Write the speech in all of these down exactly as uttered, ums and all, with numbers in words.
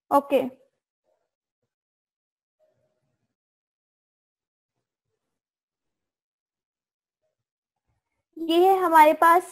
Okay, ये है हमारे पास,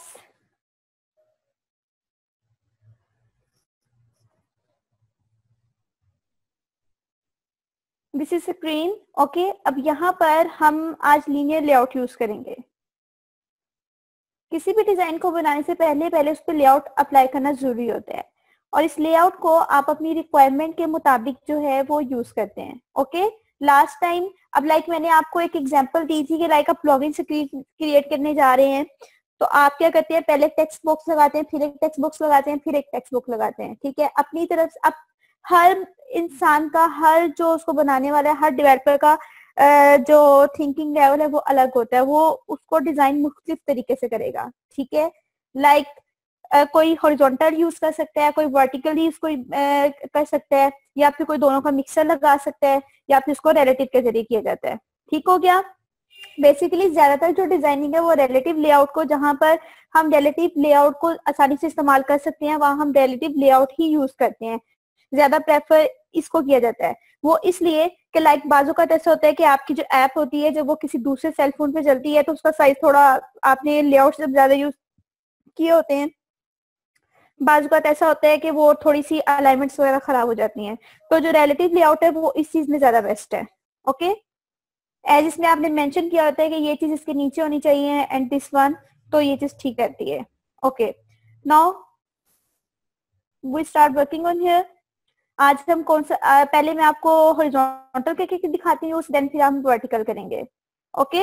दिस इज स्क्रीन। ओके, अब यहाँ पर हम आज लीनियर लेआउट यूज करेंगे। किसी भी डिजाइन को बनाने से पहले पहले उस पर लेआउट अप्लाई करना जरूरी होता है, और इस लेआउट को आप अपनी रिक्वायरमेंट के मुताबिक जो है वो यूज करते हैं। ओके, लास्ट टाइम, अब लाइक मैंने आपको एक एग्जांपल दी थी कि लाइक आप लॉगिन स्क्रीन क्रिएट करने जा रहे हैं, तो आप क्या करते हैं, पहले टेक्स्ट बॉक्स लगाते हैं, फिर एक टेक्स्ट बॉक्स लगाते हैं, फिर एक टेक्स्ट बॉक्स लगाते हैं। ठीक है, अपनी तरफ से अब हर इंसान का, हर जो उसको बनाने वाला है, हर डेवलपर का Uh, जो थिंकिंग लेवल है वो अलग होता है, वो उसको डिजाइन मुख्तलिफ तरीके से करेगा। ठीक है, लाइक like, uh, कोई हॉरिजॉन्टल यूज कर सकता है, कोई वर्टिकली उसको uh, कर सकता है, या फिर कोई दोनों का मिक्सर लगा सकता है, या फिर उसको रिलेटिव के जरिए किया जाता है। ठीक हो गया। बेसिकली ज्यादातर जो डिजाइनिंग है वो रिलेटिव लेआउट को, जहां पर हम रिलेटिव लेआउट को आसानी से इस्तेमाल कर सकते हैं, वहां हम रिलेटिव लेआउट ही यूज करते हैं, ज्यादा प्रेफर इसको किया जाता है। वो इसलिए कि लाइक बाजू का ऐसा होता है कि आपकी जो ऐप होती है जब वो किसी दूसरे सेल फोन पे चलती है तो उसका साइज थोड़ा, आपने लेआउट जब ज्यादा यूज किए होते हैं, बाजू का ऐसा होता है कि वो थोड़ी सी अलाइनमेंट्स वगैरह खराब हो जाती हैं। तो जो रिलेटिव लेआउट है वो इस चीज में ज्यादा बेस्ट है। ओके, एज इसमें आपने मेंशन किया होता है कि ये चीज इसके नीचे होनी चाहिए एंड दिस वन, तो ये चीज ठीक रहती है। Okay, now we start working on here. आज हम कौन सा, आ, पहले मैं आपको हॉरिजॉन्टल करके दिखाती हूँ, देन फिर हम वर्टिकल करेंगे। ओके,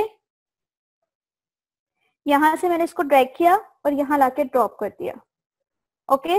यहां से मैंने इसको ड्रैग किया और यहाँ लाके ड्रॉप कर दिया। ओके,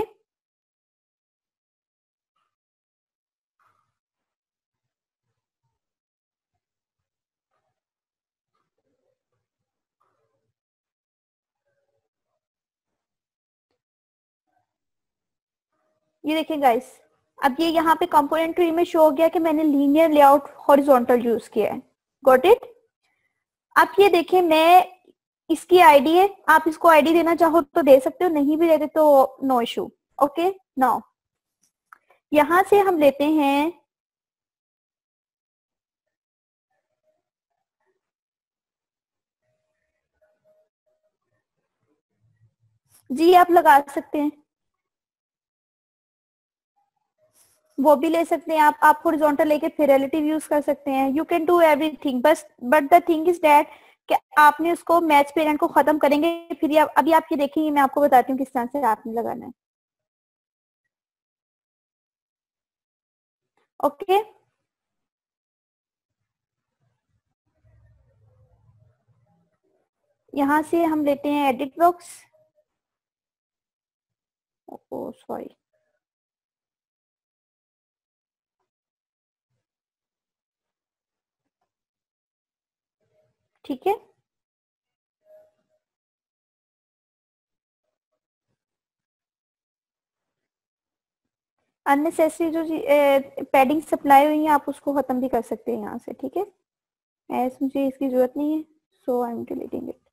ये देखिए गाइस, अब ये यहाँ पे कंपोनेंट ट्री में शो हो गया कि मैंने लीनियर लेआउट हॉरिजॉन्टल यूज किया है। Got it. आप ये देखें, मैं, इसकी आईडी है, आप इसको आईडी देना चाहो तो दे सकते हो, नहीं भी देते तो नो इशू। ओके, नाउ यहां से हम लेते हैं, जी आप लगा सकते हैं, वो भी ले सकते हैं आप आप हॉरिजॉन्टल लेके फिर रिलेटिव यूज कर सकते हैं। यू कैन डू एवरीथिंग, बस but the thing is that कि आपने उसको मैच पेरेंट को खत्म करेंगे, फिर ये अभी आप ये देखेंगे, मैं आपको बताती हूँ किस तरह से आपने लगाना है। ओके, यहाँ से हम लेते हैं एडिट बॉक्स। ओ सॉरी, ठीक है, अननेसेसरी जो पैडिंग सप्लाई हुई है आप उसको खत्म भी कर सकते हैं यहाँ से। ठीक है, एस मुझे इसकी जरूरत नहीं है, so I am deleting it.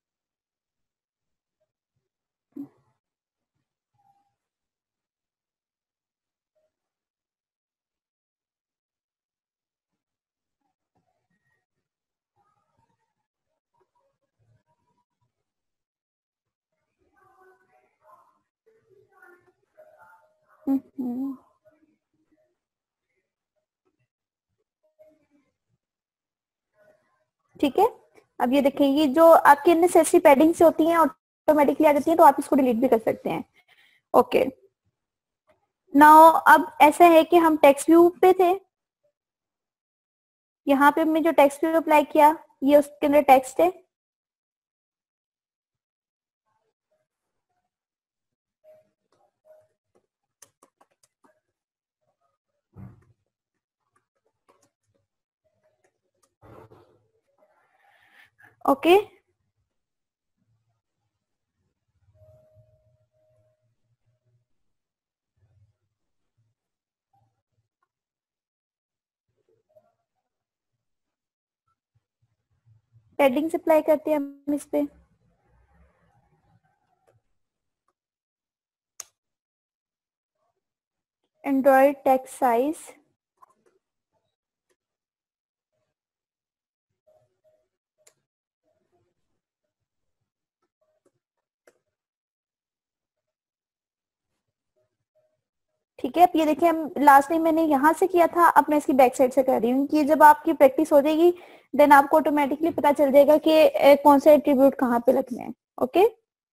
ठीक है, अब ये देखें, ये जो आपकी अननेसेसरी पैडिंग से होती हैं ऑटोमेटिकली आ जाती हैं, तो आप इसको डिलीट भी कर सकते हैं। ओके, नाउ अब ऐसा है कि हम टेक्स्ट व्यू पे थे, यहाँ पे हमने जो टेक्स्ट व्यू अप्लाई किया, ये उसके अंदर टेक्स्ट है। ओके, पैडिंग अप्लाई करते हैं हम इस पे। एंड्रॉइड टेक्स्ट साइज ठीक है। अब ये देखिए, हम लास्ट टाइम मैंने यहाँ से किया था, अब मैं इसकी बैक साइड से कर रही हूँ कि जब आपकी प्रैक्टिस हो जाएगी देन आपको ऑटोमेटिकली पता चल जाएगा कि ए, कौन सा एट्रीब्यूट कहाँ पे रखना है। Okay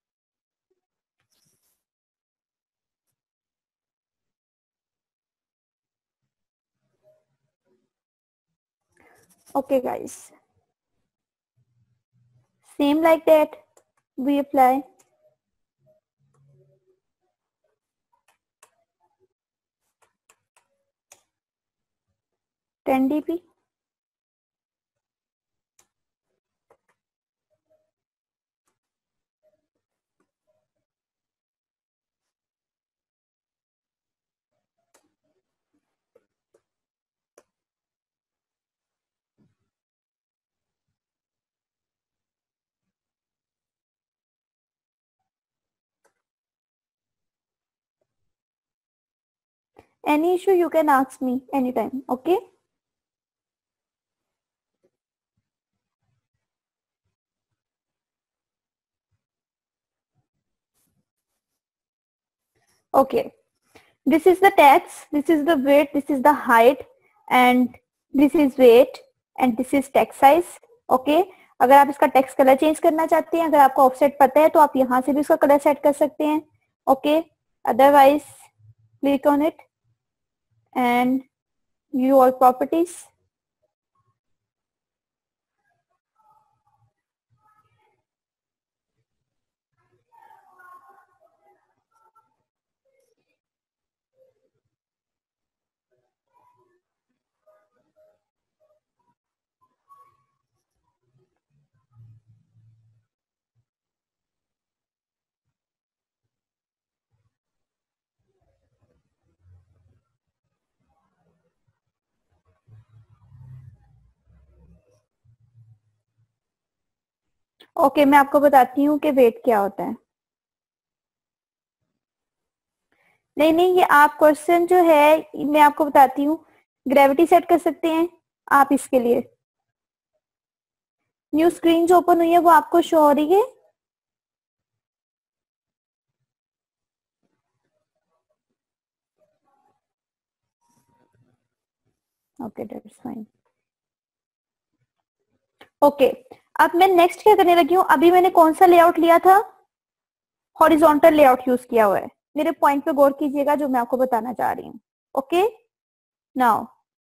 okay guys, same like that we apply ten D P. Any issue you can ask me anytime. Okay. Okay. This is the text. This is the width. This is the height, and this is weight, and this is text size. Okay. अगर आप इसका text colour change करना चाहते हैं, अगर आपको offset पता है तो आप यहाँ से भी इसका कलर सेट कर सकते हैं। Okay, otherwise click on it and view all properties. Okay, मैं आपको बताती हूँ कि वेट क्या होता है। नहीं नहीं, ये आप क्वेश्चन जो है मैं आपको बताती हूँ, ग्रेविटी सेट कर सकते हैं आप इसके लिए। न्यू स्क्रीन जो ओपन हुई है वो आपको शो हो रही है? Okay that's fine. ओके, अब मैं नेक्स्ट क्या करने लगी हूँ, अभी मैंने कौन सा लेआउट लिया था? हॉरिजॉन्टल लेआउट यूज किया हुआ है। मेरे पॉइंट पे गौर कीजिएगा जो मैं आपको बताना चाह रही हूँ। ओके, नाउ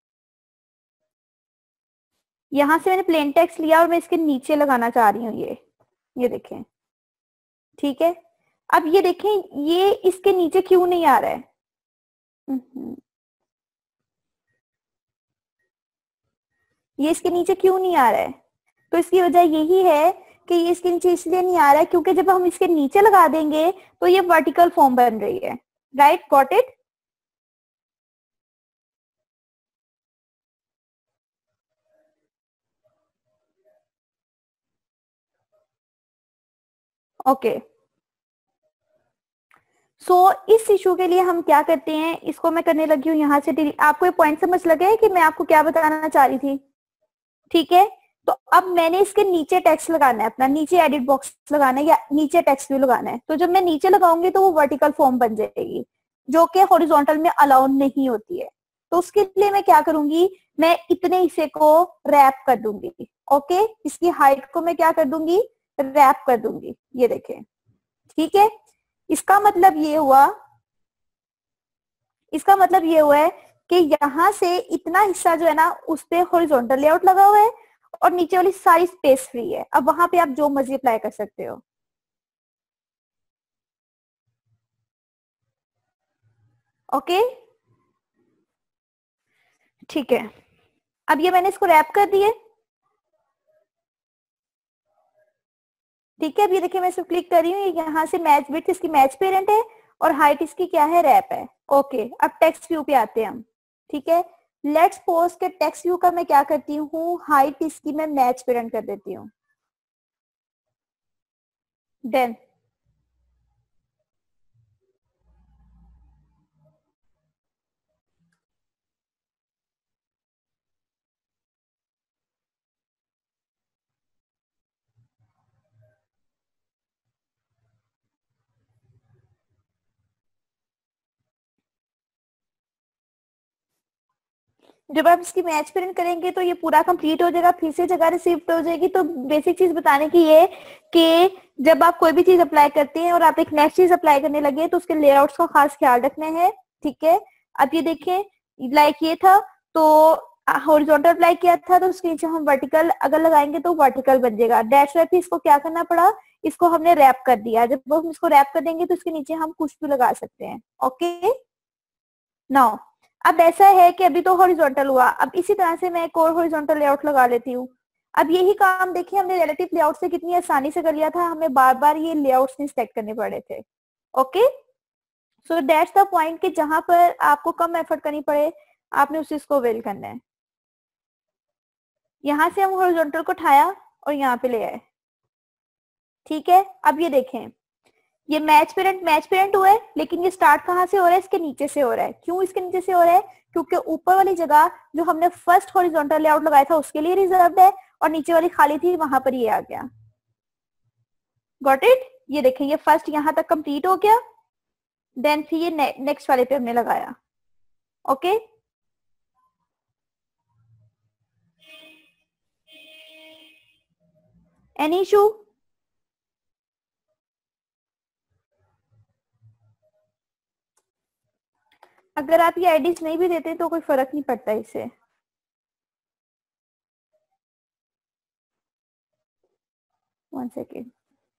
यहां से मैंने प्लेन टेक्स्ट लिया और मैं इसके नीचे लगाना चाह रही हूँ ये ये देखें। ठीक है, अब ये देखें, ये इसके नीचे क्यों नहीं आ रहा है? हम्म, ये इसके नीचे क्यों नहीं आ रहा है? तो इसकी वजह यही है कि ये इसके नीचे इसलिए नहीं आ रहा है क्योंकि जब हम इसके नीचे लगा देंगे तो ये वर्टिकल फॉर्म बन रही है। Right, got it? Okay, so इस इशू के लिए हम क्या करते हैं, इसको मैं करने लगी हूँ यहाँ से डिलीट। आपको ये पॉइंट समझ लगे है कि मैं आपको क्या बताना चाह रही थी? ठीक है, तो अब मैंने इसके नीचे टेक्स्ट लगाना है, अपना नीचे एडिट बॉक्स लगाना है या नीचे टेक्स्ट भी लगाना है। तो जब मैं नीचे लगाऊंगी तो वो वर्टिकल फॉर्म बन जाएगी जो कि हॉरिजॉन्टल में अलाउ नहीं होती है। तो उसके लिए मैं क्या करूंगी, मैं इतने हिस्से को रैप कर दूंगी। ओके, इसकी हाइट को मैं क्या कर दूंगी, रैप कर दूंगी। ये देखें, ठीक है। इसका मतलब ये हुआ इसका मतलब ये हुआ है कि यहाँ से इतना हिस्सा जो है ना उस पे हॉरिजॉन्टल लेआउट लगा हुआ है और नीचे वाली सारी स्पेस फ्री है। अब वहां पे आप जो मर्जी अप्लाई कर सकते हो। ओके, ठीक है। अब ये मैंने इसको रैप कर दिए। ठीक है, अब ये देखिए मैं इसको क्लिक कर रही हूँ, यहाँ से मैच विड्थ इसकी मैच पेरेंट है और हाइट इसकी क्या है, रैप है। ओके, अब टेक्स्ट व्यू पे आते हैं हम। ठीक है, लेट्स सपोज के टेक्स्ट व्यू का मैं क्या करती हूँ, हाइट इसकी मैं मैच पेरेंट कर देती हूँ। देन जब आप इसकी मैच प्रिंट करेंगे तो ये पूरा कंप्लीट हो जाएगा, फिर से जगह रिसीव्ड हो जाएगी। तो बेसिक चीज बताने की ये कि जब आप कोई भी चीज अप्लाई करते हैं और आप एक नेक्स्ट चीज अप्लाई करने लगे तो उसके लेआउट्स का खास ख्याल रखना है, ठीक है। अब ये देखें, लाइक ये था तो हॉरिजॉन्टल अप्लाई किया था तो उसके नीचे हम वर्टिकल अगर लगाएंगे तो वर्टिकल बन जाएगा। डैश रैप इसको क्या करना पड़ा, इसको हमने रैप कर दिया। जब हम इसको रैप कर देंगे तो इसके नीचे हम कुछ भी लगा सकते हैं। ओके नाउ अब ऐसा है कि अभी तो हॉरिजॉन्टल हुआ, अब इसी तरह से मैं एक और हॉरिजॉन्टल लेआउट लगा लेती हूँ। अब यही काम देखिए हमने रिलेटिव लेआउट से कितनी आसानी से कर लिया था, हमें बार बार ये लेआउट्स नहीं सेलेक्ट करने पड़े थे। Okay so that's the point कि जहां पर आपको कम एफर्ट करनी पड़े आपने उस चीज को वेल करना है। यहां से हम हॉरिजॉन्टल को उठाया और यहाँ पे ले आए, ठीक है। अब ये देखें, ये मैच पेरेंट मैच पेरेंट हुआ है, लेकिन ये स्टार्ट कहाँ से हो रहा है, इसके नीचे से हो रहा है। क्यों इसके नीचे से हो रहा है, क्योंकि ऊपर वाली जगह जो हमने फर्स्ट हॉरिजॉन्टल लेआउट लगाया था उसके लिए रिजर्व्ड है और नीचे वाली खाली थी, वहां पर ये आ गया। Got it. ये देखें, ये फर्स्ट यहाँ तक कंप्लीट हो गया, देन फिर ये ने, नेक्स्ट वाले पे हमने लगाया। Okay any issue? अगर आप ये आईडीज नहीं भी देते तो कोई फर्क नहीं पड़ता इससे। One second.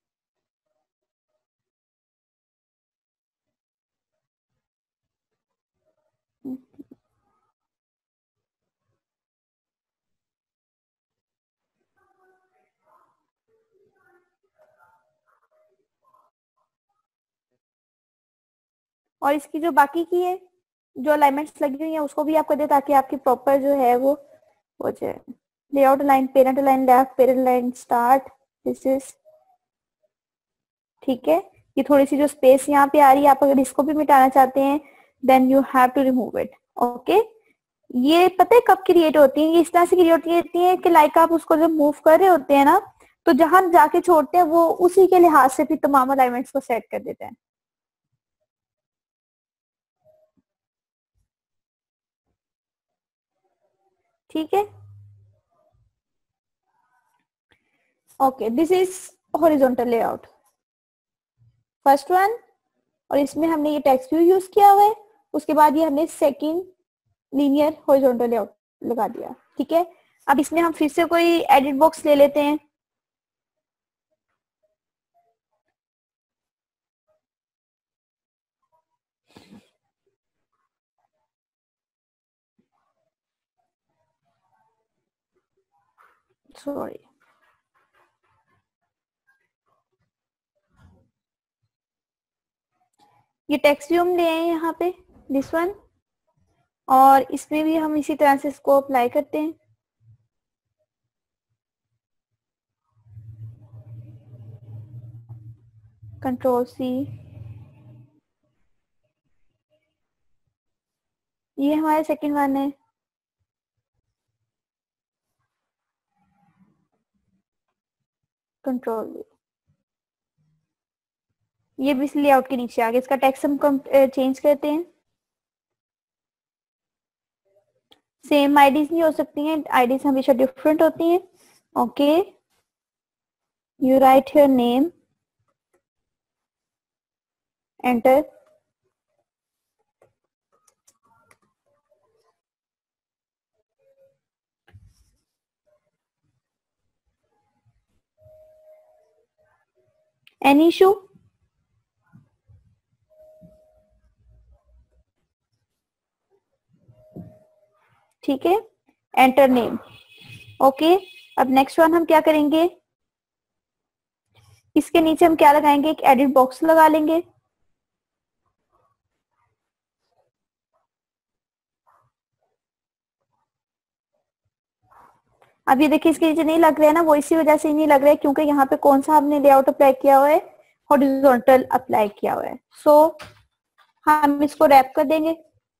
और इसकी जो बाकी की है जो अलाइनमेंट्स लगी हुई है उसको भी आप कर दे ताकि आपकी प्रॉपर जो है वो हो जाए। Layout line, parent line, left parent line, start, this is, ठीक है। ये थोड़ी सी जो स्पेस यहाँ पे आ रही है, आप अगर इसको भी मिटाना चाहते हैं then you have to remove it. Okay ये पता है कब क्रिएट होती है, ये इस तरह से क्रिएट होती है कि लाइक आप उसको जब मूव कर रहे होते हैं ना तो जहां जाके छोड़ते हैं वो उसी के लिहाज से फिर तमाम अलाइनमेंट्स को सेट कर देते हैं। ठीक है okay this is horizontal layout first one, और इसमें हमने ये टेक्स्ट व्यू यूज किया हुआ है। उसके बाद ये हमने सेकंड लीनियर हॉरिजॉन्टल लेआउट लगा दिया, ठीक है। अब इसमें हम फिर से कोई एडिट बॉक्स ले लेते हैं। सॉरी ये टेक्स्ट व्यू हम ले आए यहाँ पे, दिस वन, और इसमें भी हम इसी तरह से इसको अप्लाई करते हैं। कंट्रोल सी, ये हमारा सेकंड वन है। कंट्रोल वी, ये भी लेआउट के नीचे आ गया। इसका टेक्स्ट हम चेंज करते हैं। सेम आईडीज नहीं हो सकती हैं, आईडीज हमेशा डिफरेंट होती हैं। Okay you write your name, enter, any issue? ठीक है एंटर नेम। ओके अब नेक्स्ट वन हम क्या करेंगे, इसके नीचे हम क्या लगाएंगे, एक एडिट बॉक्स लगा लेंगे। अब ये देखिए इसके नीचे नहीं लग रहा है ना, वो इसी वजह से ही नहीं लग रहा है क्योंकि यहाँ पे कौन सा हमने लेआउट अप्लाई किया हुआ है, हॉरिजॉन्टल अप्लाई किया हुआ है। सो so, हम इसको रैप कर देंगे।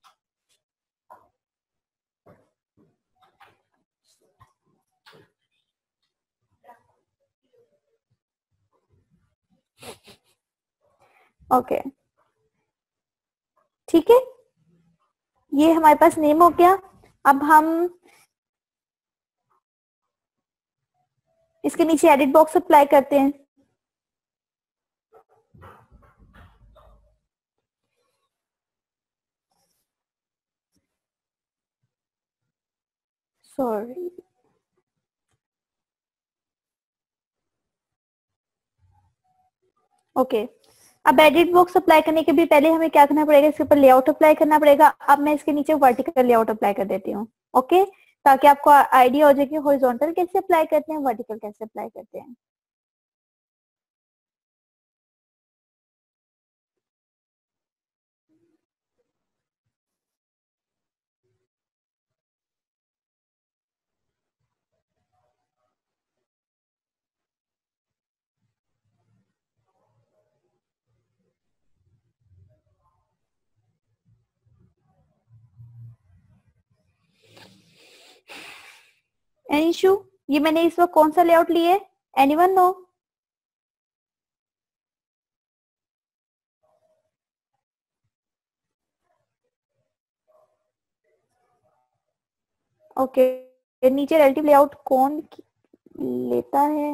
Okay okay. ठीक है ये हमारे पास नेम हो गया। अब हम इसके नीचे एडिट बॉक्स अप्लाई करते हैं। Sorry, okay. अब एडिट बॉक्स अप्लाई करने के भी पहले हमें क्या करना पड़ेगा, इसके ऊपर लेआउट अप्लाई करना पड़ेगा। अब मैं इसके नीचे वर्टिकल लेआउट अप्लाई कर देती हूँ, ओके, ताकि आपको आइडिया हो जाए कि हॉरिजॉन्टल कैसे अप्लाई करते हैं, वर्टिकल कैसे अप्लाई करते हैं। Any issue? ये मैंने इस वक्त कौन सा लेआउट लिए, एनीवन नो? ओके, नीचे रिलेटिव लेआउट कौन लेता है?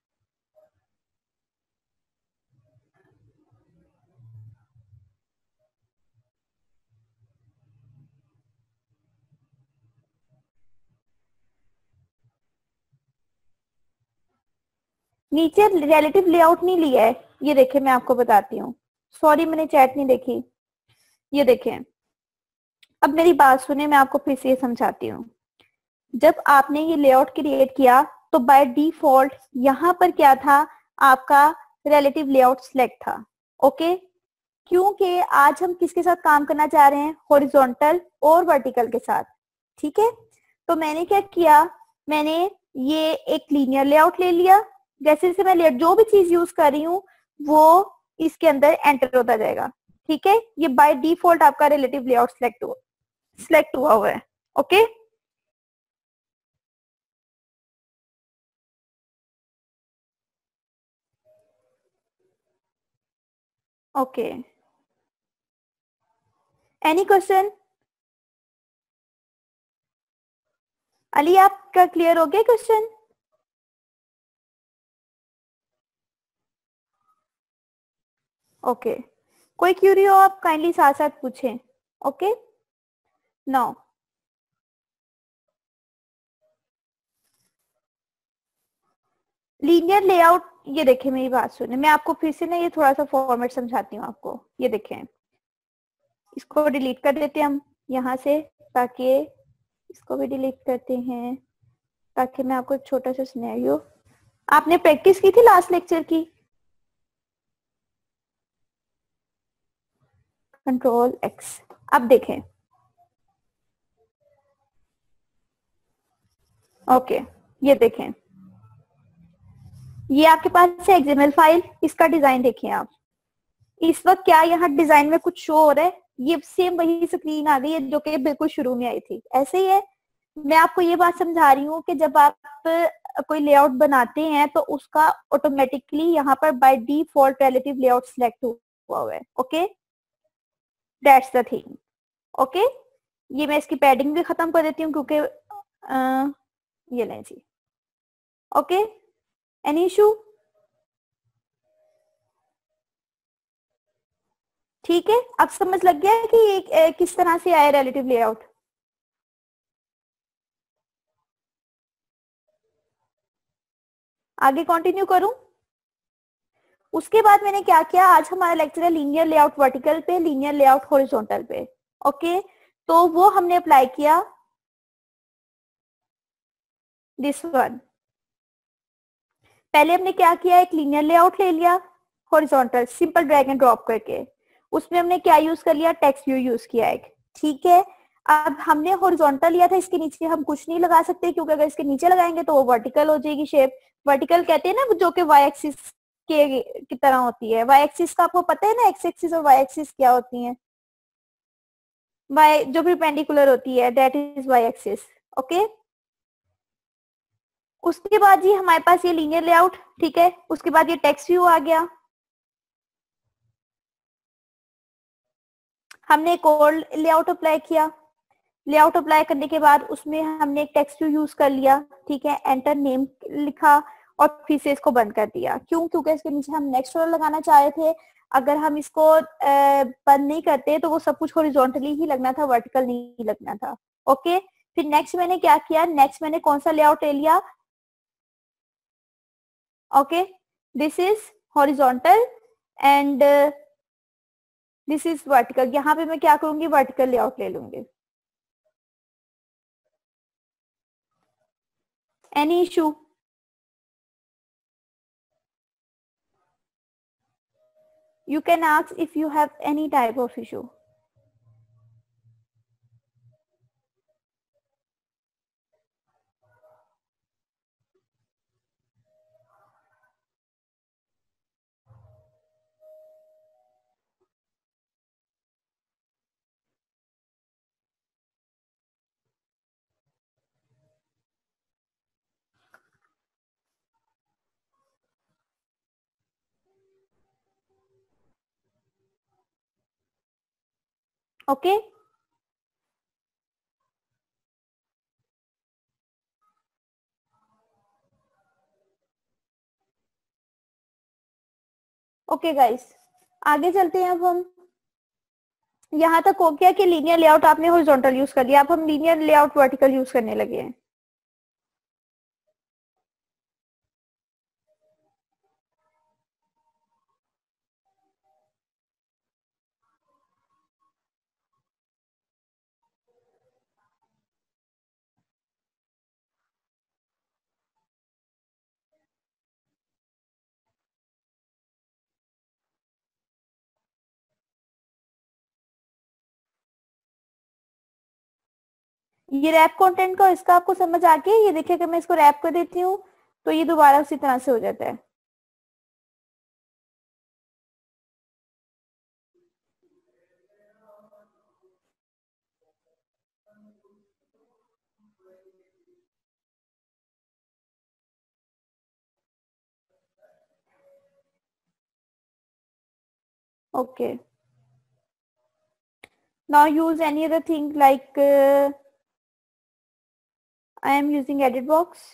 नीचे रिलेटिव लेआउट नहीं लिया है, ये देखिए मैं आपको बताती हूँ। सॉरी मैंने चैट नहीं देखी। ये देखें, अब मेरी बात सुने, मैं आपको फिर से ये समझाती हूँ। जब आपने ये लेआउट क्रिएट किया तो बाय डिफॉल्ट यहाँ पर क्या था, आपका रिलेटिव लेआउट सिलेक्ट था, ओके। क्योंकि आज हम किसके साथ काम करना चाह रहे हैं, हॉरिजॉन्टल और वर्टिकल के साथ, ठीक है। तो मैंने क्या किया, मैंने ये एक लीनियर लेआउट ले लिया। जैसे जैसे मैं लेआउट जो भी चीज यूज कर रही हूँ वो इसके अंदर एंटर होता जाएगा, ठीक है। ये बाय डिफॉल्ट आपका रिलेटिव लेआउट सिलेक्ट हुआ सिलेक्ट हुआ हुआ है, okay. Okay, any question? Ali आपका क्लियर हो गया क्वेश्चन? ओके, कोई क्यूरी हो आप काइंडली साथ साथ पूछें, ओके। नाउ लीनियर लेआउट, ये देखें मेरी बात सुने, मैं आपको फिर से ना ये थोड़ा सा फॉर्मेट समझाती हूँ आपको। ये देखें, इसको डिलीट कर देते हैं हम यहाँ से, ताकि इसको भी डिलीट करते हैं, ताकि मैं आपको एक छोटा सा सिनेरियो, आपने प्रैक्टिस की थी लास्ट लेक्चर की, कंट्रोल एक्स। अब देखें, ओके, ये देखें, ये आपके पास है एक्सएमएल फाइल, इसका डिजाइन देखें आप। इस वक्त क्या यहाँ डिजाइन में कुछ शो हो रहा है, ये सेम वही स्क्रीन आ गई है जो कि बिल्कुल शुरू में आई थी, ऐसे ही है। मैं आपको ये बात समझा रही हूँ कि जब आप कोई लेआउट बनाते हैं तो उसका ऑटोमेटिकली यहाँ पर by default relative layout select हुआ हुआ है, okay, that's the thing, okay. ये मैं इसकी पैडिंग भी खत्म कर देती हूँ क्योंकि ये लें जी, ओके। Any issue? ठीक है, अब समझ लग गया है कि एक, किस तरह से आया रिलेटिव लेआउट। आगे कंटिन्यू करूं? उसके बाद मैंने क्या किया, आज हमारा लेक्चर है लीनियर लेआउट वर्टिकल पे, लीनियर लेआउट हॉरिजॉन्टल पे, ओके। तो वो हमने अप्लाई किया, दिस वन। पहले हमने क्या किया, एक लीनियर लेआउट ले लिया horizontal, simple drag and drop करके। उसमें हमने क्या यूज कर लिया, टेक्स्ट व्यू यूज किया एक, ठीक है। अब हमने हॉरिजॉन्टल लिया था, इसके नीचे हम कुछ नहीं लगा सकते क्योंकि अगर इसके नीचे लगाएंगे तो वो वर्टिकल हो जाएगी शेप। वर्टिकल कहते हैं ना जो कि वाई एक्सिस के की तरह होती है। वाई एक्सिस का आपको पता है ना, एक्स एक्सिस और वाई एक्सिस क्या होती है, वाई जो परपेंडिकुलर होती है that is Y axis, okay. उसके बाद ये हमारे पास ये लीनियर लेआउट, ठीक है। उसके बाद ये टेक्स्ट व्यू आ गया, हमने एक और लेआउट अप्लाई किया, लेआउट अप्लाई करने के बाद उसमें हमने एक टेक्स्ट यूज कर लिया, ठीक है, एंटर नेम लिखा और फिर से इसको बंद कर दिया। क्यों? क्योंकि इसके नीचे हम नेक्स्ट वाला लगाना चाह रहे थे। अगर हम इसको अ, बंद नहीं करते तो वो सब कुछ हॉरिजॉन्टली ही लगना था, वर्टिकल नहीं लगना था। ओके, फिर नेक्स्ट मैंने क्या किया, नेक्स्ट मैंने कौन सा लेआउट ले लिया, okay, this is horizontal and this is vertical. यहाँ पे मैं क्या करूंगी, वर्टिकल लेआउट ले लूंगी। Any issue? You can ask if you have any type of issue. Okay? Okay guys, आगे चलते हैं। अब हम यहाँ तक हो गया कि लीनियर लेआउट आपने हॉरिजॉन्टल यूज कर लिया, अब हम लीनियर लेआउट वर्टिकल यूज करने लगे हैं। ये रैप कंटेंट का इसका आपको समझ आ गया? ये देखिए, अगर मैं इसको रैप कर देती हूँ तो ये दोबारा उसी तरह से हो जाता है। Okay, now use any other thing like uh, I am using edit box.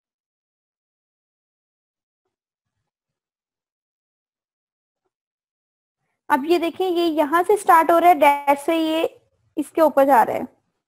अब ये देखिए, ये यहाँ से स्टार्ट हो रहा है, डैश से ये इसके ऊपर जा रहा है।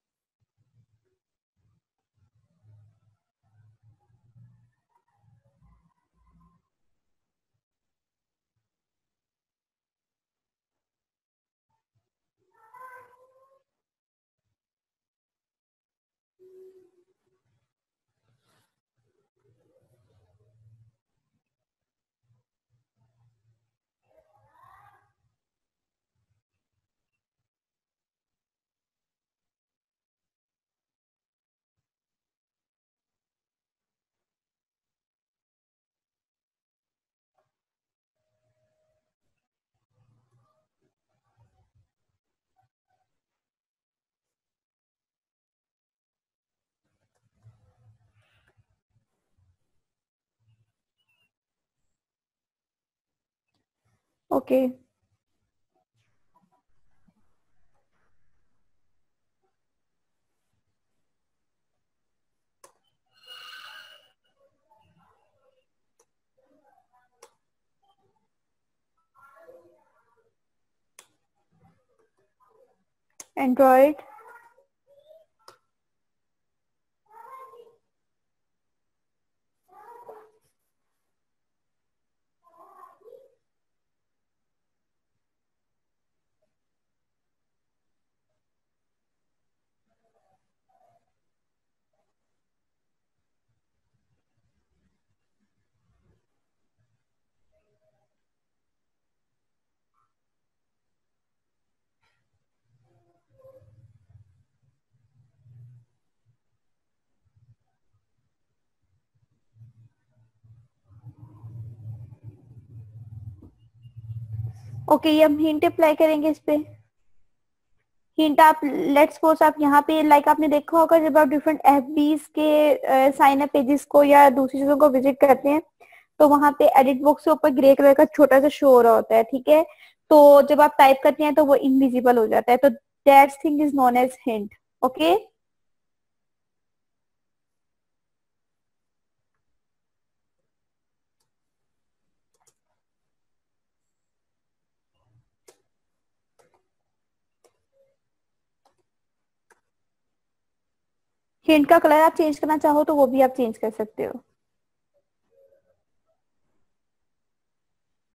ओके, एंड्रॉइड, ओके, ये हम हिंट अप्लाई करेंगे इस पे। हिंट आप लेट्स सपोज आप यहाँ पे लाइक आपने देखा होगा, जब आप डिफरेंट एफबीज के साइन अप पेजेस को या दूसरी चीजों को विजिट करते हैं तो वहां पे एडिट बॉक्स के ऊपर ग्रे कलर का छोटा सा शो हो रहा होता है, ठीक है, तो जब आप टाइप करते हैं तो वो इनविजिबल हो जाता है, तो that thing is known as hint. Okay. Hint का कलर आप चेंज करना चाहो तो वो भी आप चेंज कर सकते हो।